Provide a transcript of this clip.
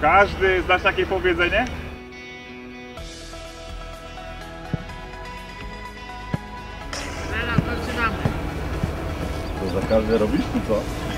Każdy, znasz takie powiedzenie? Teraz zaczynamy. To za każde robisz, czy co?